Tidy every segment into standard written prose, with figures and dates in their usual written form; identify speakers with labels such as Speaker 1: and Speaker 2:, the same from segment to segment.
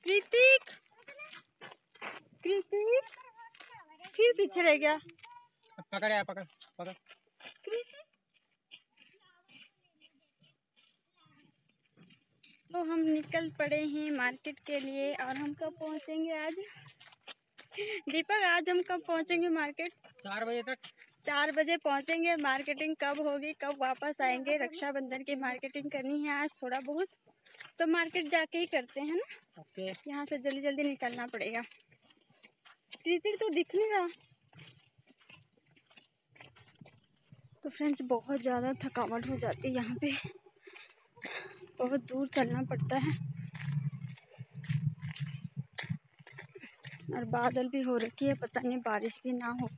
Speaker 1: कृतिक, कृतिक फिर पीछे रह गया।
Speaker 2: पकड़ यार, पकड़ पकड़।
Speaker 1: कृतिक, तो हम निकल पड़े हैं मार्केट के लिए। और हम कब पहुंचेंगे आज दीपक? आज हम कब पहुंचेंगे मार्केट?
Speaker 2: 4 बजे तक।
Speaker 1: 4 बजे पहुंचेंगे। मार्केटिंग कब होगी, कब वापस आएंगे? रक्षाबंधन की मार्केटिंग करनी है आज थोड़ा बहुत, तो मार्केट जाके ही करते हैं ना।
Speaker 2: ओके।
Speaker 1: यहाँ से जल्दी जल्दी निकलना पड़ेगा। कृतिक तो दिख नहीं रहा। तो फ्रेंड्स बहुत ज़्यादा थकावट हो जाती है यहाँ पे, बहुत दूर चलना पड़ता है। और बादल भी हो रखी है, पता नहीं बारिश भी ना हो।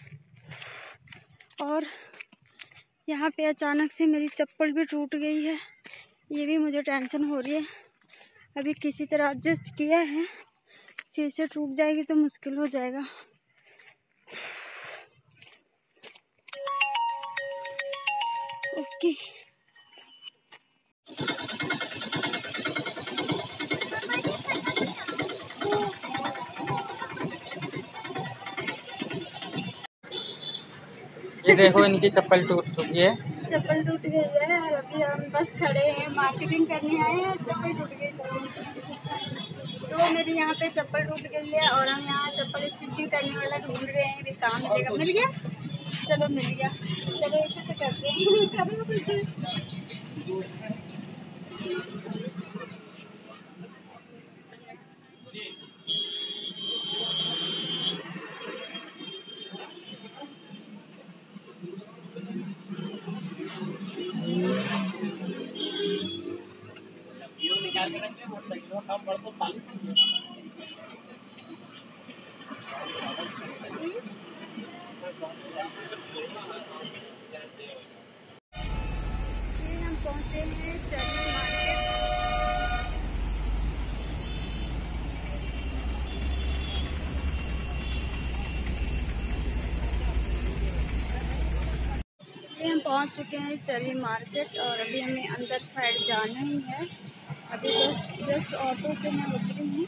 Speaker 1: और यहाँ पे अचानक से मेरी चप्पल भी टूट गई है, ये भी मुझे टेंशन हो रही है। अभी किसी तरह एडजस्ट किया है, फिर से टूट जाएगी तो मुश्किल हो जाएगा। ओके।
Speaker 2: ये देखो इनकी चप्पल टूट चुकी है।
Speaker 1: चप्पल टूट गई है और अभी हम बस खड़े हैं, मार्केटिंग करने आए हैं। चप्पल टूट गई तो मेरी यहाँ पे चप्पल टूट गई है और हम यहाँ चप्पल स्टिचिंग करने वाला ढूंढ रहे हैं। भी काम मिलेगा? मिल गया, चलो मिल गया। चलो ऐसे से करते हैं। हम पहुँचे हैं चरनी मार्केट। हम पहुँच चुके हैं चरनी मार्केट और अभी हमें अंदर साइड जाना ही है। अभी जस्ट ऑटो से मैं उतरी हूँ।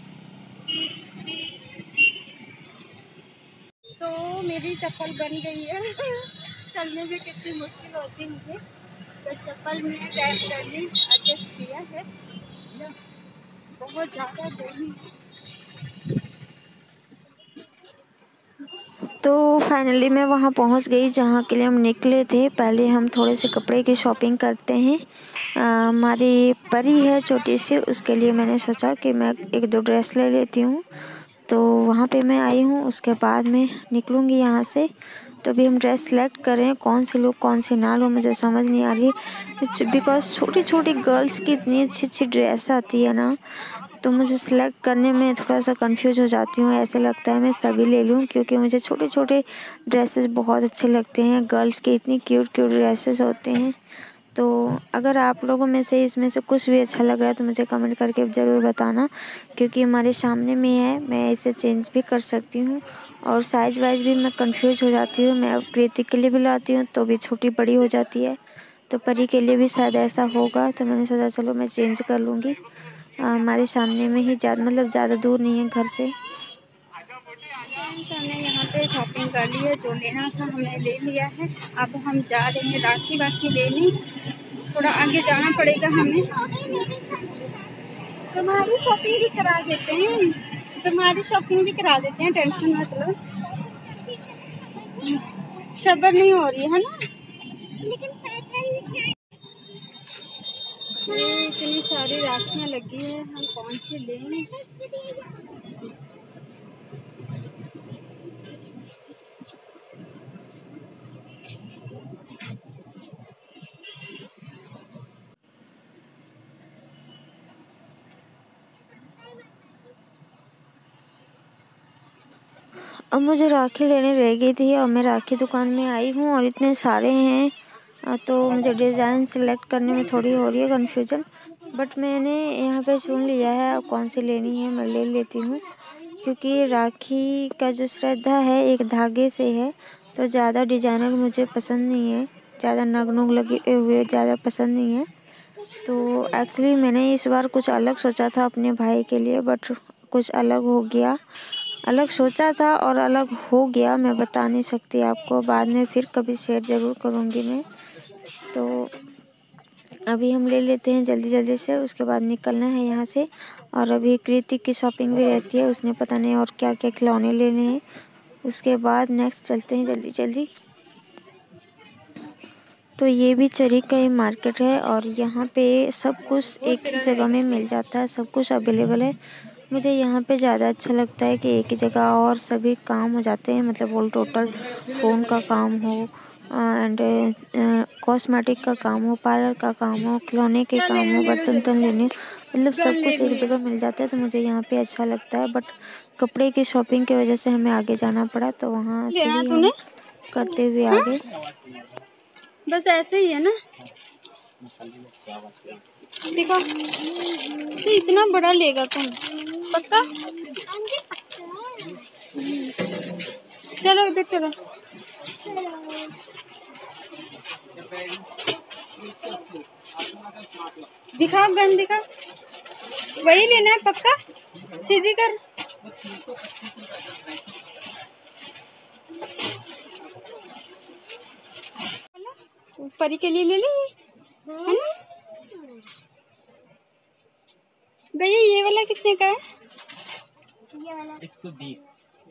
Speaker 1: तो मेरी चप्पल बन गई है। चलने में कितनी मुश्किल होती है मुझे, तो चप्पल में टाइट करने एडजस्ट किया है। बहुत ज़्यादा गर्मी। तो फाइनली मैं वहाँ पहुँच गई जहाँ के लिए हम निकले थे। पहले हम थोड़े से कपड़े की शॉपिंग करते हैं। हमारी परी है छोटी सी, उसके लिए मैंने सोचा कि मैं 1-2 ड्रेस ले लेती हूँ। तो वहाँ पे मैं आई हूँ, उसके बाद मैं निकलूँगी यहाँ से। तो अभी हम ड्रेस सेलेक्ट करें, कौन सी लूँ कौन सी ना लूँ, मुझे समझ नहीं आ रही। बिकॉज छोटी छोटी गर्ल्स की इतनी अच्छी अच्छी ड्रेस आती है ना, तो मुझे सिलेक्ट करने में थोड़ा सा कंफ्यूज हो जाती हूँ। ऐसे लगता है मैं सभी ले लूँ, क्योंकि मुझे छोटे छोटे ड्रेसेस बहुत अच्छे लगते हैं। गर्ल्स के इतनी क्यूट क्यूट ड्रेसेस होते हैं। तो अगर आप लोगों में से इसमें से कुछ भी अच्छा लग रहा है तो मुझे कमेंट करके ज़रूर बताना, क्योंकि हमारे सामने में है, मैं इसे चेंज भी कर सकती हूँ। और साइज़ वाइज भी मैं कंफ्यूज हो जाती हूँ। मैं कृतिक के लिए भी लाती हूँ तो भी छोटी बड़ी हो जाती है, तो परी के लिए भी शायद ऐसा होगा। तो मैंने सोचा चलो मैं चेंज कर लूँगी। हमारे सामने में ही ज़्यादा दूर नहीं है घर से। हमने यहाँ पे शॉपिंग कर ली है, जो लेना था हमने ले लिया है। अब हम जा रहे हैं राखी वाखी लेने, थोड़ा आगे जाना पड़ेगा हमें। तुम्हारी शॉपिंग भी करा देते हैं, तुम्हारी शॉपिंग भी करा देते हैं, टेंशन मत लो। सब्र नहीं हो रही है ना। ये इतनी सारी राखियाँ लगी है, हम कौन सी लें? अब मुझे राखी लेने रह गई थी और मैं राखी दुकान में आई हूँ और इतने सारे हैं, तो मुझे डिज़ाइन सेलेक्ट करने में थोड़ी हो रही है कन्फ्यूजन। बट मैंने यहाँ पे चुन लिया है, अब कौन सी लेनी है मैं ले लेती हूँ। क्योंकि राखी का जो श्रद्धा है एक धागे से है, तो ज़्यादा डिजाइनर मुझे पसंद नहीं है, ज़्यादा नग नुग लगे हुए ज़्यादा पसंद नहीं है। तो एक्चुअली मैंने इस बार कुछ अलग सोचा था अपने भाई के लिए, बट कुछ अलग हो गया। अलग सोचा था और अलग हो गया, मैं बता नहीं सकती आपको, बाद में फिर कभी शेयर ज़रूर करूँगी मैं। तो अभी हम ले लेते हैं जल्दी जल्दी से, उसके बाद निकलना है यहाँ से। और अभी कृतिक की शॉपिंग भी रहती है, उसने पता नहीं और क्या क्या खिलौने लेने हैं। उसके बाद नेक्स्ट चलते हैं जल्दी जल्दी। तो ये भी चरी का ही मार्केट है और यहाँ पे सब कुछ एक ही जगह में मिल जाता है, सब कुछ अवेलेबल है। मुझे यहाँ पे ज़्यादा अच्छा लगता है कि एक ही जगह और सभी काम हो जाते हैं, मतलब ऑल टोटल फ़ोन का काम हो एंड कॉस्मेटिक का काम हो, पार्लर का काम हो, खिलौने के काम हो, बर्तन लेने, मतलब सब कुछ एक जगह मिल जाता है। तो मुझे यहाँ पे अच्छा लगता है, बट कपड़े की शॉपिंग की वजह से हमें आगे जाना पड़ा, तो वहाँ से ही हम करते हुए आगे।
Speaker 3: बस ऐसे ही है ना, देखो तो इतना बड़ा लेगा तुम पक्का। चलो उधर चलो, दिखाओ गन दिखाओ, वही लेना है पक्का, सीधी कर। परी के लिए ले ली है ना भैया, ये वाला कितने का है?
Speaker 2: ये वाला 120।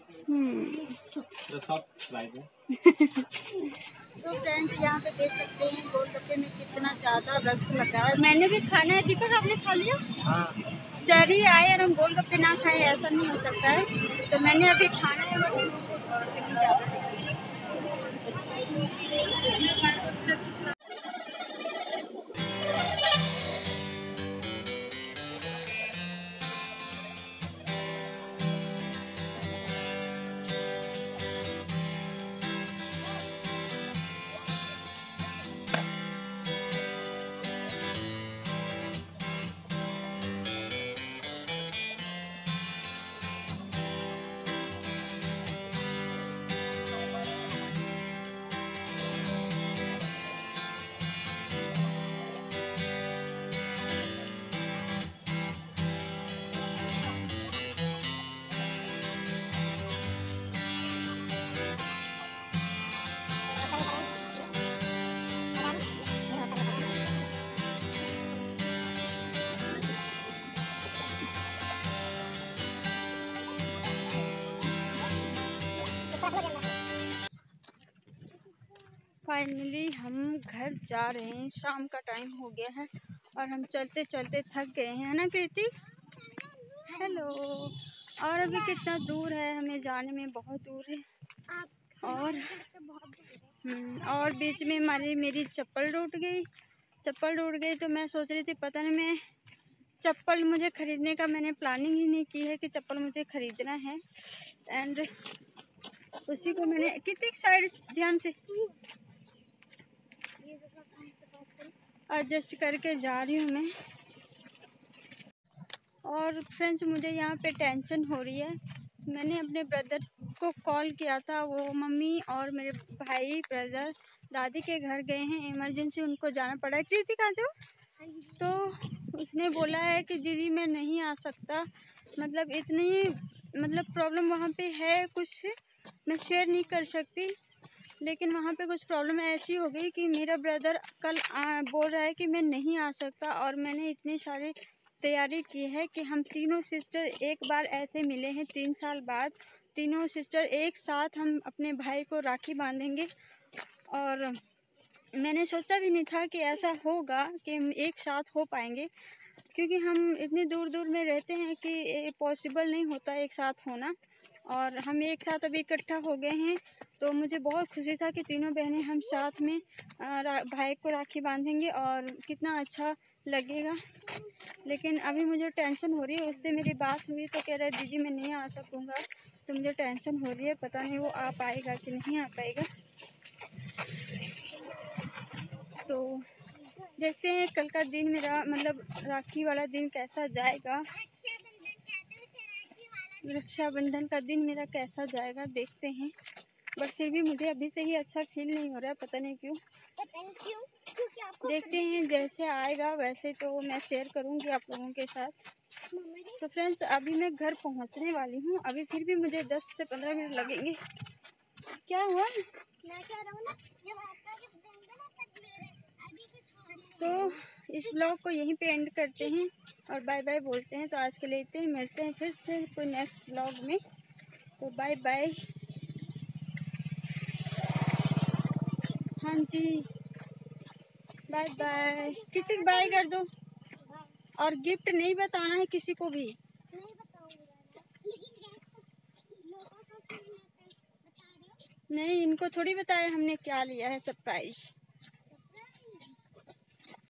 Speaker 3: तो फ्रेंड्स यहाँ पे देख सकते हैं गोलगप्पे में कितना ज्यादा रस लगा है। मैंने भी खाना है। दीपक आपने खा लिया?
Speaker 2: हाँ।
Speaker 3: चरी आए और हम गोलगप्पे ना खाए, ऐसा नहीं हो सकता है। तो मैंने अभी खाना है लेकिन ज्यादा फाइनली हम घर जा रहे हैं। शाम का टाइम हो गया है और हम चलते चलते थक गए हैं, है ना कृति? हेलो। और अभी कितना दूर है, हमें जाने में बहुत दूर है। और बीच में मेरी चप्पल टूट गई। तो मैं सोच रही थी पता नहीं, मैं चप्पल मुझे ख़रीदने का मैंने प्लानिंग ही नहीं की है कि चप्पल मुझे ख़रीदना है। एंड उसी को मैंने कितनी साइड ध्यान से एडजस्ट करके जा रही हूँ मैं। और फ्रेंड्स मुझे यहाँ पे टेंशन हो रही है। मैंने अपने ब्रदर को कॉल किया था, वो मम्मी और मेरे भाई ब्रदर दादी के घर गए हैं, इमरजेंसी उनको जाना पड़ा है। कृतिक आ जाओ। तो उसने बोला है कि दीदी मैं नहीं आ सकता, मतलब इतनी प्रॉब्लम वहाँ पे है, कुछ मैं शेयर नहीं कर सकती। लेकिन वहाँ पे कुछ प्रॉब्लम ऐसी हो गई कि मेरा ब्रदर कल बोल रहा है कि मैं नहीं आ सकता। और मैंने इतनी सारी तैयारी की है कि हम तीनों सिस्टर एक बार ऐसे मिले हैं 3 साल बाद। तीनों सिस्टर एक साथ हम अपने भाई को राखी बांधेंगे। और मैंने सोचा भी नहीं था कि ऐसा होगा कि हम एक साथ हो पाएंगे, क्योंकि हम इतनी दूर दूर में रहते हैं कि पॉसिबल नहीं होता एक साथ होना। और हम एक साथ अभी इकट्ठा हो गए हैं, तो मुझे बहुत खुशी था कि तीनों बहनें हम साथ में भाई को राखी बांधेंगे और कितना अच्छा लगेगा। लेकिन अभी मुझे टेंशन हो रही है। उससे मेरी बात हुई तो कह रहा है दीदी मैं नहीं आ सकूँगा। तो मुझे टेंशन हो रही है, पता नहीं वो आ पाएगा कि नहीं आ पाएगा। तो देखते हैं कल का दिन मेरा राखी वाला दिन कैसा जाएगा, रक्षाबंधन का दिन मेरा कैसा जाएगा देखते हैं। बट फिर भी मुझे अभी से ही अच्छा फील नहीं हो रहा है, पता नहीं क्यों। देखते हैं, जैसे आएगा वैसे तो मैं शेयर करूंगी आप लोगों के साथ। तो फ्रेंड्स, अभी मैं घर पहुंचने वाली हूँ, अभी फिर भी मुझे 10 से 15 मिनट लगेंगे। क्या हुआ?
Speaker 4: मैं कह रहा हूँ ना, जब आपका गिफ्ट देंगे ना तब मेरे अभी कुछ हो रहा है।
Speaker 3: तो इस ब्लॉग को यहीं पे एंड करते हैं और बाय बाय बोलते हैं। तो आज के लिए इतने ही, मिलते हैं फिर से कोई नेक्स्ट ब्लॉग में। तो बाय बाय। हाँ जी, बाय बाय। किसी को बाय कर दो। और गिफ्ट नहीं बताना है किसी को भी।
Speaker 4: नहीं बताऊंगा, लेकिन लोगों को बता रही हूँ।
Speaker 3: नहीं, इनको थोड़ी बताया हमने क्या लिया है सरप्राइज।